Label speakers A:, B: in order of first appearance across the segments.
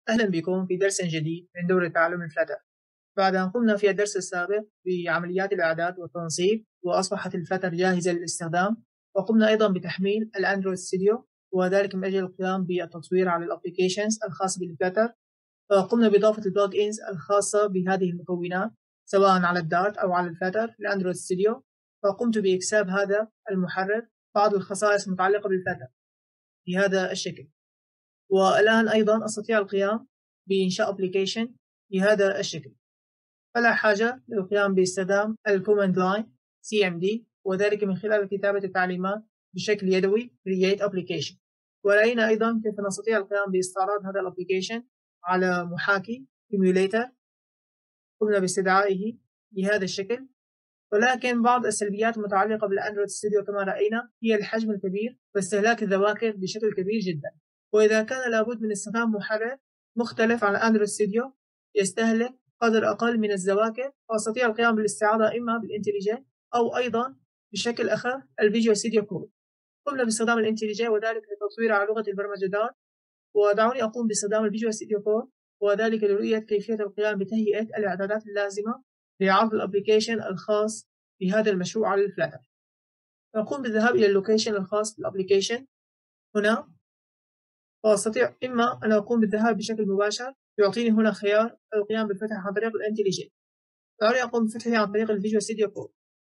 A: أهلا بكم في درس جديد من دورة تعلم الفلتر. بعد أن قمنا في الدرس السابق بعمليات الإعداد والتنصيب وأصبحت الفلتر جاهزة للاستخدام، وقمنا أيضا بتحميل الأندرويد ستوديو وذلك من أجل القيام بالتطوير على الأبليكيشنز الخاصة بالفلتر. فقمنا بإضافة البلوج إنز الخاصة بهذه المكونات سواء على الدارت أو على الفلتر في الأندرويد ستوديو. فقمت بإكساب هذا المحرر بعض الخصائص المتعلقة بالفلتر بهذا الشكل، والآن أيضا أستطيع القيام بإنشاء أبليكيشن بهذا الشكل. فلا حاجة للقيام باستخدام الكوماند لاين CMD وذلك من خلال كتابة التعليمات بشكل يدوي Create Application. ورأينا أيضا كيف نستطيع القيام باستعراض هذا الأبليكيشن على محاكي Emulator، قمنا باستدعائه بهذا الشكل. ولكن بعض السلبيات المتعلقة بالأندرويد ستوديو كما رأينا هي الحجم الكبير واستهلاك الذواكر بشكل كبير جدا، وإذا كان لابد من استخدام محرر مختلف عن أندرويد ستوديو يستهلك قدر أقل من الذواكر، فأستطيع القيام بالاستعاضة إما بالإنتليجي أو أيضا بشكل أخف الفيجوال ستوديو كود. قمنا باستخدام الإنتليجي وذلك للتصوير على لغة البرمجة دارت، ودعوني أقوم باستخدام الفيجوال ستوديو كود وذلك لرؤية كيفية القيام بتهيئة الإعدادات اللازمة لعرض الأبليكيشن الخاص بهذا المشروع على الفلاتر. نقوم بالذهاب إلى اللوكيشن الخاص بالأبليكيشن هنا، وأستطيع إما أن أقوم بالذهاب بشكل مباشر، يعطيني هنا خيار القيام بالفتح عن طريق الانتليجي. دعوني أقوم بفتحه عن طريق الفيجوال ستوديو كود.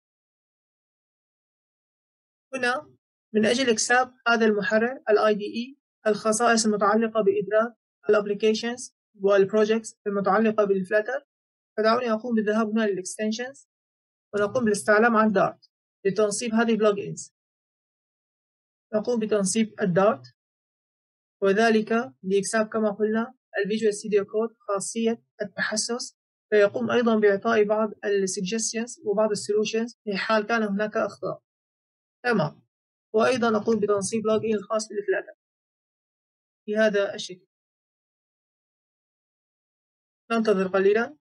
A: هنا من أجل إكساب هذا المحرر IDE الخصائص المتعلقة بإدراك الأبليكيشنز والبروجكتس المتعلقة بالفلاتر، فدعوني أقوم بالذهاب هنا للإكستنشنز ونقوم بالاستعلام عن دارت لتنصيب هذه البلوج إنز. نقوم بتنصيب الدارت وذلك لإكساب كما قلنا الفيجوال ستوديو كود خاصية التحسس، فيقوم أيضا بإعطاء بعض السجستشنز وبعض السولوشنز في حال كان هناك أخطاء. تمام. وأيضا أقوم بتنصيب لوج إن الخاص بالفلاتر بهذا الشكل. ننتظر قليلا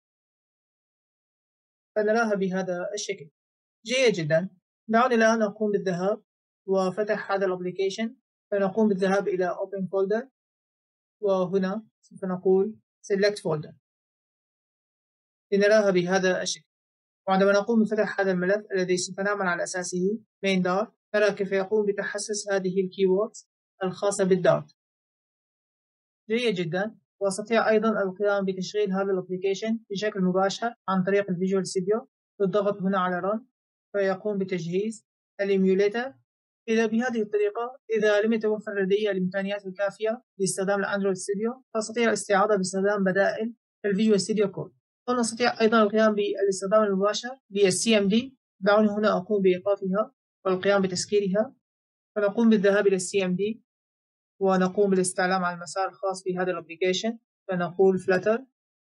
A: فنراها بهذا الشكل. جيد جدا. دعوني الآن أقوم بالذهاب وفتح هذا الأبليكيشن، فنقوم بالذهاب إلى Open Folder وهنا سوف نقول Select Folder لنراها بهذا الشكل. وعندما نقوم بفتح هذا الملف الذي سوف نعمل على أساسه main dart، نرى كيف يقوم بتحسس هذه الكيوردز الخاصة بالدارت. جيد جدا. واستطيع أيضا القيام بتشغيل هذا الابليكيشن بشكل مباشر عن طريق الفيجوال ستوديو بالضغط هنا على Run، فيقوم بتجهيز الإيميوليتر. إذا بهذه الطريقة إذا لم يتوفر لدي الإمكانيات الكافية لاستخدام الأندرويد ستوديو، فأستطيع الاستعاضة باستخدام بدائل الفيجوال ستوديو كود. ونستطيع أيضا القيام بالاستخدام المباشر للCMD. دعوني هنا أقوم بإيقافها والقيام بتسكيرها، فنقوم بالذهاب إلى الCMD ونقوم بالاستعلام على المسار الخاص بهذا الابليكيشن، فنقول Flutter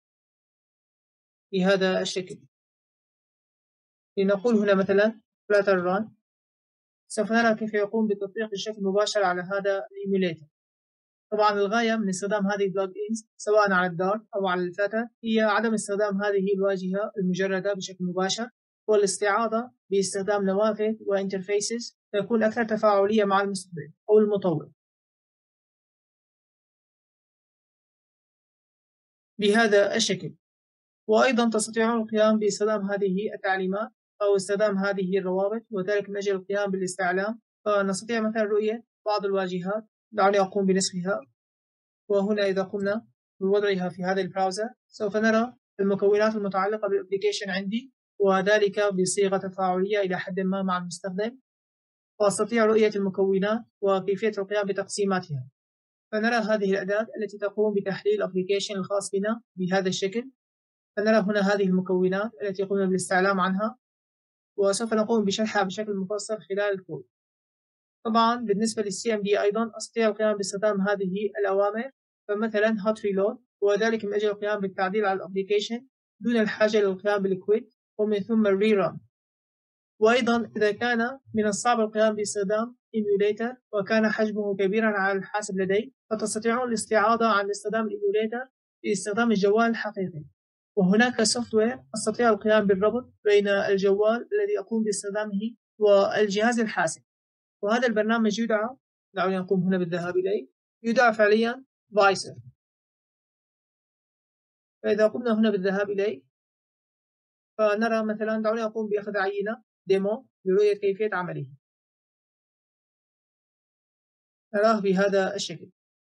A: بهذا الشكل. لنقول هنا مثلا Flutter Run، سوف نرى كيف يقوم بالتطبيق بشكل مباشر على هذا الإيميوليتر. طبعا الغاية من استخدام هذه البلوج إنز سواء على الدارت أو على الفلاتر هي عدم استخدام هذه الواجهة المجردة بشكل مباشر، والاستعاضة باستخدام نوافذ وانترفيسز تكون أكثر تفاعلية مع المستخدم أو المطور بهذا الشكل. وأيضا تستطيعون القيام باستخدام هذه التعليمات أو استخدام هذه الروابط وذلك من أجل القيام بالاستعلام. فنستطيع مثلا رؤية بعض الواجهات. دعوني أقوم بنسخها، وهنا إذا قمنا بوضعها في هذا البراوزر سوف نرى المكونات المتعلقة بالابليكيشن عندي، وذلك بصيغة تفاعلية إلى حد ما مع المستخدم، وأستطيع رؤية المكونات وكيفية القيام بتقسيماتها. فنرى هذه الأداة التي تقوم بتحليل الابليكيشن الخاص بنا بهذا الشكل. فنرى هنا هذه المكونات التي قمنا بالاستعلام عنها، وسوف نقوم بشرحها بشكل مفصل خلال الكود. طبعا بالنسبة للCMD أيضا أستطيع القيام باستخدام هذه الأوامر، فمثلا hot reload وذلك من أجل القيام بالتعديل على الابليكيشن دون الحاجة للقيام بالكويت ومن ثم الريران. وأيضا إذا كان من الصعب القيام باستخدام إيميوليتر وكان حجمه كبيرا على الحاسب لدي، فتستطيعون الاستعاضة عن استخدام الإيميوليتر باستخدام الجوال الحقيقي، وهناك سوفت وير أستطيع القيام بالربط بين الجوال الذي أقوم باستخدامه والجهاز الحاسب، وهذا البرنامج يدعى، دعوني أقوم هنا بالذهاب إليه، يدعى فعليا فايسر. فإذا قمنا هنا بالذهاب إليه فنرى مثلا، دعوني أقوم بأخذ عينة ديمو لرؤية كيفية عمله. نراه بهذا الشكل.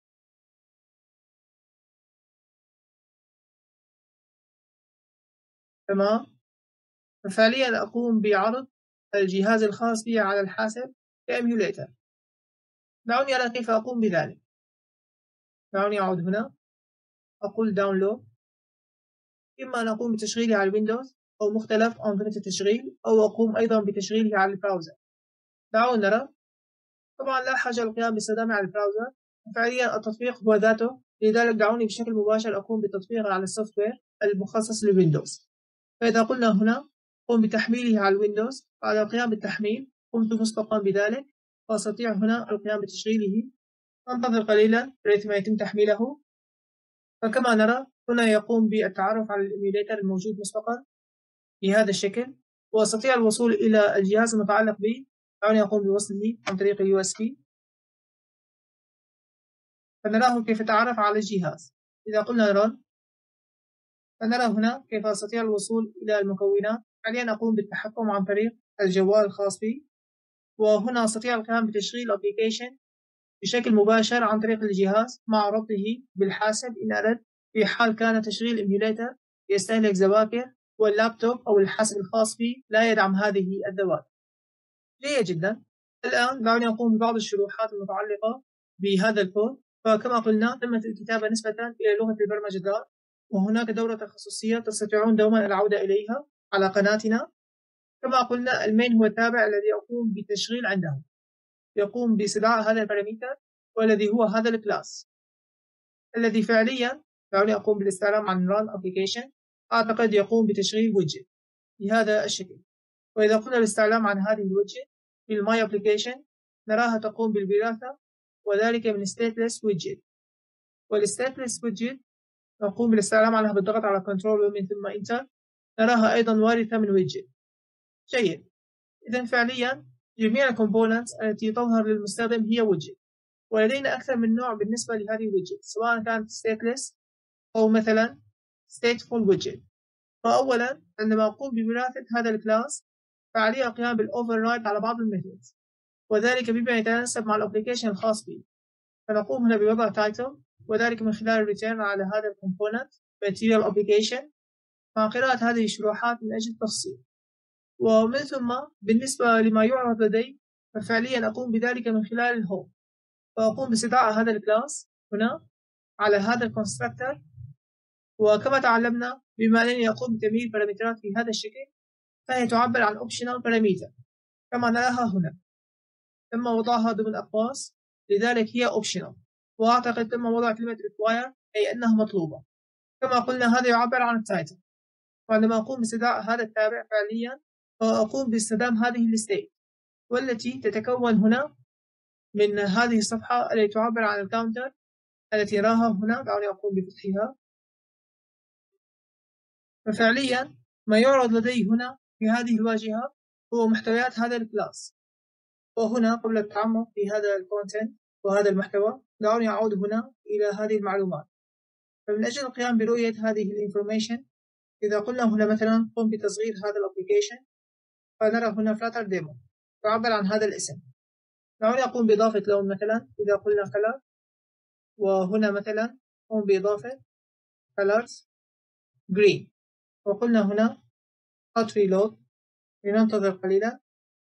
A: تمام. ففعليا أقوم بعرض الجهاز الخاص بي على الحاسب كإيميوليتر. دعوني أرى كيف أقوم بذلك. دعوني أعود هنا، أقول داونلود. إما أن أقوم بتشغيله على الويندوز أو مختلف أنظمة التشغيل، أو أقوم أيضا بتشغيله على البراوزر. دعونا نرى. طبعا لا حاجة للقيام باستخدامه على البراوزر، فعليا التطبيق هو ذاته، لذلك دعوني بشكل مباشر أقوم بتطبيقه على السوفت وير المخصص للويندوز. فإذا قلنا هنا قم بتحميله على الويندوز، بعد القيام بالتحميل قمت مسبقا بذلك، فأستطيع هنا القيام بتشغيله. أنتظر قليلا لغاية ما يتم تحميله. فكما نرى هنا يقوم بالتعرف على الإيميوليتر الموجود مسبقا بهذا الشكل، وأستطيع الوصول إلى الجهاز المتعلق به. دعوني أقوم بوصله عن طريق USB، فنراه كيف يتعرف على الجهاز. إذا قلنا run فنرى هنا كيف أستطيع الوصول إلى المكونات. حاليا أقوم بالتحكم عن طريق الجوال الخاص بي، وهنا أستطيع القيام بتشغيل أبليكيشن بشكل مباشر عن طريق الجهاز مع ربطه بالحاسب إن أردت، في حال كان تشغيل إيميوليتر يستهلك ذواكر واللابتوب أو الحاسب الخاص بي لا يدعم هذه الذواكر. جيد جدا. الآن دعوني أقوم ببعض الشروحات المتعلقة بهذا الكود. فكما قلنا تمت الكتابة نسبة إلى لغة البرمجة دار، وهناك دورة تخصصية تستطيعون دوما العودة إليها على قناتنا. كما قلنا المين هو التابع الذي أقوم بالتشغيل عنده، يقوم باستدعاء هذا البارامتر والذي هو هذا الكلاس الذي فعليا دعوني أقوم بالاستعلام عن run application. أعتقد يقوم بتشغيل widget بهذا الشكل. وإذا قلنا الاستعلام عن هذه الويدجت بالماي ابليكيشن نراها تقوم بالوراثة، وذلك من stateless widget. والstateless widget نقوم بالاستعلام عنها بالضغط على control ومن ثم enter، نراها أيضا وارثة من widget. جيد. إذا فعليا جميع الكومبوننتس التي تظهر للمستخدم هي widget، ولدينا أكثر من نوع بالنسبة لهذه الويدجت، سواء كانت stateless أو مثلا stateful widget. فأولا عندما أقوم بوراثة هذا الكلاس فعلي القيام بالoverride على بعض الميثودز، وذلك بما يتناسب مع الابليكيشن الخاص بي. فنقوم هنا بوضع title، وذلك من خلال الريتيرن على هذا الكومبوننت material application مع قراءة هذه الشروحات من أجل التفصيل. ومن ثم بالنسبة لما يعرض لدي ففعليا أقوم بذلك من خلال الهوم، فأقوم باستدعاء هذا الكلاس هنا على هذا الكونستراكتور. وكما تعلمنا بما أنني أقوم بتمييز بارامترات في هذا الشكل فهي تعبر عن optional parameter كما نراها هنا، تم وضعها ضمن أقواس لذلك هي optional، وأعتقد تم وضع كلمة require أي أنها مطلوبة. كما قلنا هذا يعبر عن التايتل، وعندما أقوم باستدعاء هذا التابع فعليا فأقوم باستخدام هذه الستيت، والتي تتكون هنا من هذه الصفحة التي تعبر عن الكاونتر التي نراها هنا. دعوني أقوم بفتحها. ففعليا ما يعرض لدي هنا في هذه الواجهة هو محتويات هذا الكلاس. وهنا قبل التعمق في هذا الكونتنت وهذا المحتوى دعوني أعود هنا إلى هذه المعلومات. فمن أجل القيام برؤية هذه الانفورميشن إذا قلنا هنا مثلا قم بتصغير هذا الابليكيشن فنرى هنا Flutter demo تعبر عن هذا الاسم. دعوني أقوم بإضافة لون مثلا، إذا قلنا color، وهنا مثلا قم بإضافة colors green، وقلنا هنا hot reload. لننتظر قليلا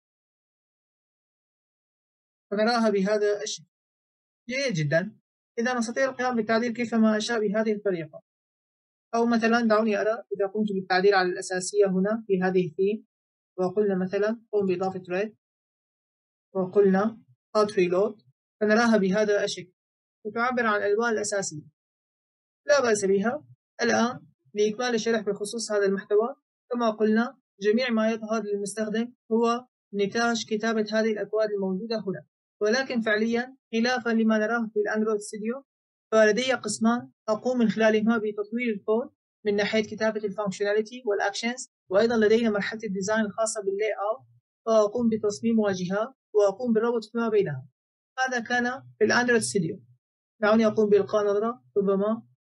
A: ونراها بهذا الشكل. جيد جدا. إذا نستطيع القيام بالتعديل كيفما أشاء بهذه الطريقة، أو مثلا دعوني أرى إذا قمت بالتعديل على الأساسية هنا في هذه الثيم، وقلنا مثلا قم بإضافة red، وقلنا hot reload، فنراها بهذا الشكل وتعبر عن الألوان الأساسية. لا بأس بها. الآن لإكمال الشرح بخصوص هذا المحتوى، كما قلنا جميع ما يظهر للمستخدم هو نتاج كتابة هذه الأكواد الموجودة هنا، ولكن فعليا خلافا لما نراه في الأندرويد ستوديو فلدي قسمان أقوم من خلالهما بتطوير الكود من ناحية كتابة الفانكشناليتي والأكشنز، وأيضا لدينا مرحلة الديزاين الخاصة باللاي أوت، فأقوم بتصميم واجهات وأقوم بالربط فيما بينها. هذا كان في الأندرويد ستوديو. دعوني أقوم بإلقاء نظرة ربما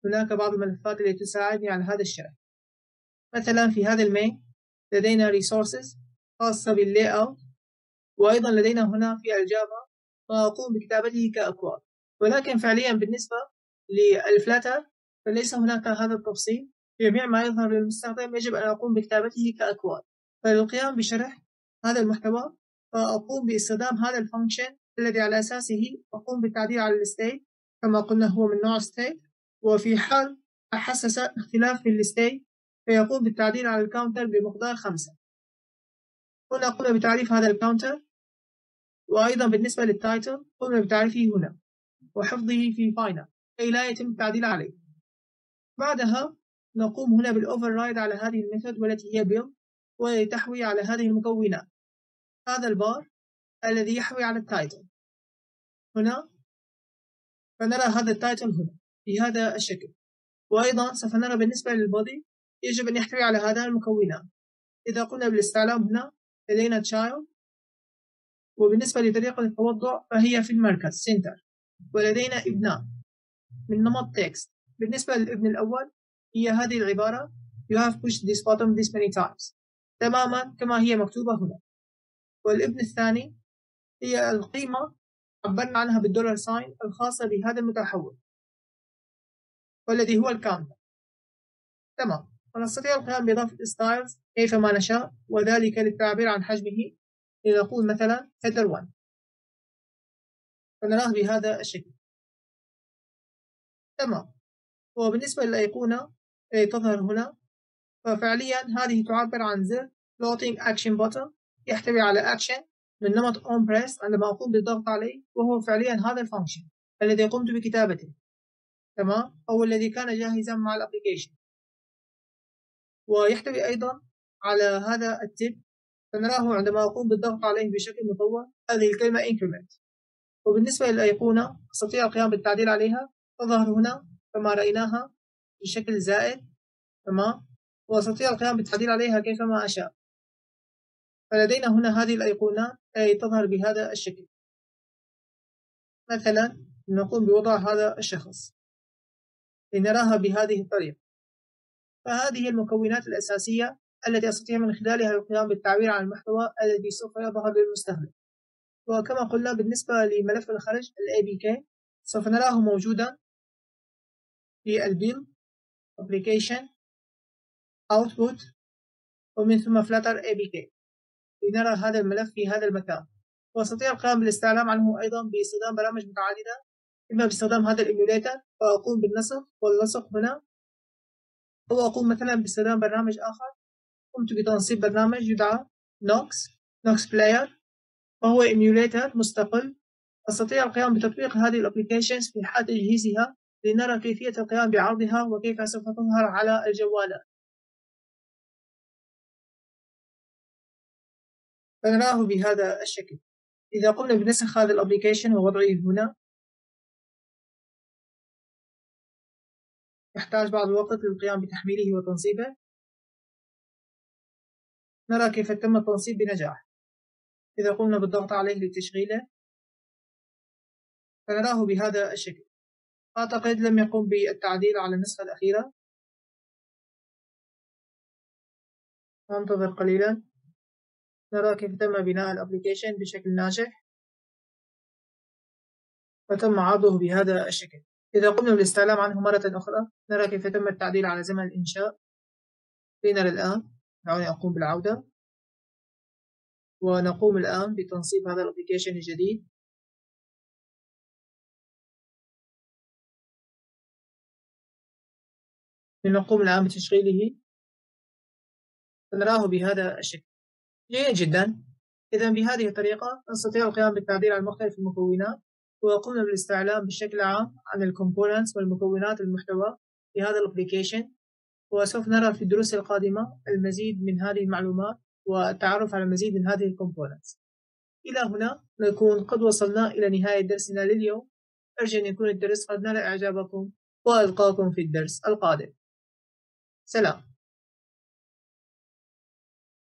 A: هناك بعض الملفات التي تساعدني على هذا الشرح. مثلا في هذا المين لدينا resources خاصة باللاي اوت، وأيضا لدينا هنا في الجافا ما أقوم بكتابته كأكواد، ولكن فعليا بالنسبة للفلاتر فليس هناك هذا التفصيل. جميع ما يظهر للمستخدم يجب أن أقوم بكتابته كأكواد. فللقيام بشرح هذا المحتوى فأقوم باستخدام هذا الفانكشن الذي على أساسه أقوم بالتعديل على الستيت كما قلنا هو من نوع ستيت، وفي حال أحسس اختلاف في الستيت فيقوم بالتعديل على الكاونتر بمقدار 5. هنا قمنا بتعريف هذا الكاونتر، وأيضا بالنسبة للتايتل قمنا بتعريفه هنا وحفظه في فاينل كي لا يتم التعديل عليه. بعدها نقوم هنا بالأوفررايد على هذه الميثود والتي هي build، والتي تحوي على هذه المكونات. هذا البار الذي يحوي على التايتل هنا، فنرى هذا التايتل هنا بهذا الشكل. وأيضا سوف نرى بالنسبة للبودي يجب أن يحتوي على هذه المكونات. إذا قلنا بالاستعلام هنا لدينا child، وبالنسبة لطريقة التوضع فهي في المركز center، ولدينا ابناء من نمط text. بالنسبة للابن الأول هي هذه العبارة you have pushed this button this many times تماما كما هي مكتوبة هنا. والابن الثاني هي القيمة عبرنا عنها بالدولار ساين الخاصة بهذا المتحول والذي هو الكاونتر. تمام، ونستطيع القيام بإضافة styles كيفما نشاء، وذلك للتعبير عن حجمه لنقول مثلا header 1 فنراه بهذا الشكل. تمام، وبالنسبة للأيقونة تظهر هنا ففعليا هذه تعبر عن زر floating action button يحتوي على action من نمط on press عندما أقوم بالضغط عليه، وهو فعليا هذا الفانكشن الذي قمت بكتابته. تمام، أو الذي كان جاهزا مع الابليكيشن. ويحتوي أيضا على هذا التب فنراه عندما أقوم بالضغط عليه بشكل مطول هذه الكلمة increment. وبالنسبة للأيقونة أستطيع القيام بالتعديل عليها، تظهر هنا كما رأيناها بشكل زائد. تمام، وأستطيع القيام بالتعديل عليها كيفما أشاء. فلدينا هنا هذه الأيقونات أي تظهر بهذا الشكل. مثلا نقوم بوضع هذا الشخص لنراها بهذه الطريقة. فهذه المكونات الأساسية التي أستطيع من خلالها القيام بالتعبير عن المحتوى الذي سوف يظهر للمستخدم. وكما قلنا بالنسبة لملف الخرج APK سوف نراه موجودا في البيل application output ومن ثم Flutter APK لنرى هذا الملف في هذا المكان. وأستطيع القيام بالاستعلام عنه أيضا باستخدام برامج متعددة، إما باستخدام هذا الإيميوليتر فأقوم بالنسخ واللصق هنا، أو أقوم مثلا باستخدام برنامج آخر. قمت بتنصيب برنامج يدعى Nox Player، وهو إيميوليتر مستقل. أستطيع القيام بتطبيق هذه الأبليكيشنز في حال تجهيزها لنرى كيفية القيام بعرضها وكيف سوف تظهر على الجوالات. فنراه بهذا الشكل. إذا قمنا بنسخ هذا الأبليكيشن ووضعه هنا يحتاج بعض الوقت للقيام بتحميله وتنصيبه. نرى كيف تم التنصيب بنجاح. إذا قمنا بالضغط عليه لتشغيله فنراه بهذا الشكل. أعتقد لم يقم بالتعديل على النسخة الأخيرة. ننتظر قليلا نرى كيف تم بناء الأبليكيشن بشكل ناجح وتم عرضه بهذا الشكل. إذا قمنا بالاستعلام عنه مرة أخرى نرى كيف تم التعديل على زمن الإنشاء. لنرى الآن، دعوني أقوم بالعودة ونقوم الآن بتنصيب هذا الأبليكيشن الجديد. لنقوم الآن بتشغيله فنراه بهذا الشكل. جيد جدا. إذا بهذه الطريقة نستطيع القيام بالتعديل على مختلف المكونات، وقمنا بالاستعلام بشكل عام عن الكومبوننتس والمكونات المحتوى في هذا الابليكيشن. وسوف نرى في الدروس القادمة المزيد من هذه المعلومات والتعرف على المزيد من هذه الكومبوننتس. إلى هنا نكون قد وصلنا إلى نهاية درسنا لليوم. أرجو أن يكون الدرس قد نال إعجابكم، وألقاكم في الدرس القادم. سلام.